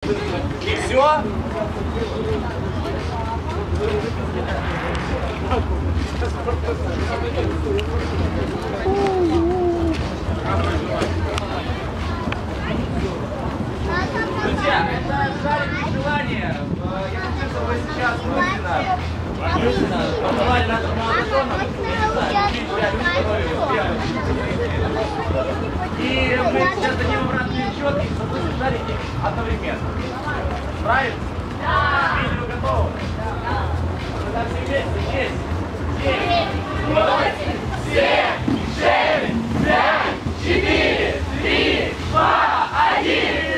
И все? Друзья, это жареное желание. Я хочу, чтобы вы сейчас мысленно побывали нашим молодоженам. И мы сейчас дадим обратный счет и запустим шарики одновременно. Правильно? Да. Видео готово? Да. Тогда все вместе. Есть. 7, 8, 7, 6, 5, 4, 3, 2, 1.